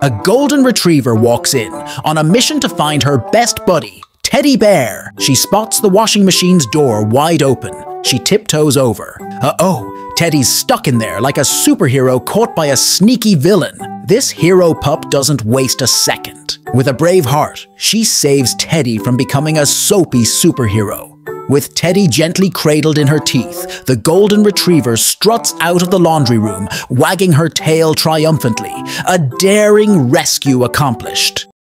A golden retriever walks in, on a mission to find her best buddy, Teddy Bear. She spots the washing machine's door wide open. She tiptoes over. Uh-oh, Teddy's stuck in there like a superhero caught by a sneaky villain. This hero pup doesn't waste a second. With a brave heart, she saves Teddy from becoming a soapy superhero. With Teddy gently cradled in her teeth, the golden retriever struts out of the laundry room, wagging her tail triumphantly. A daring rescue accomplished.